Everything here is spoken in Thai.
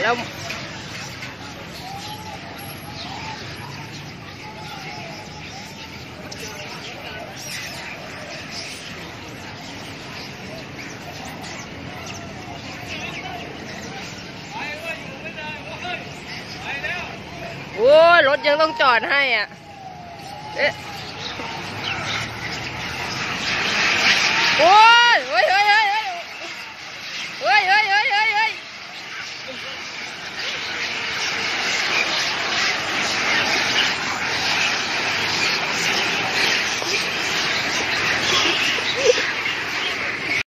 แล้วโอ้ยรถยังต้องจอดให้อ่ะเอ๊ะโอ้ยเฮ้ยเฮ้ยเฮ้ยเฮ้ยเฮ้ย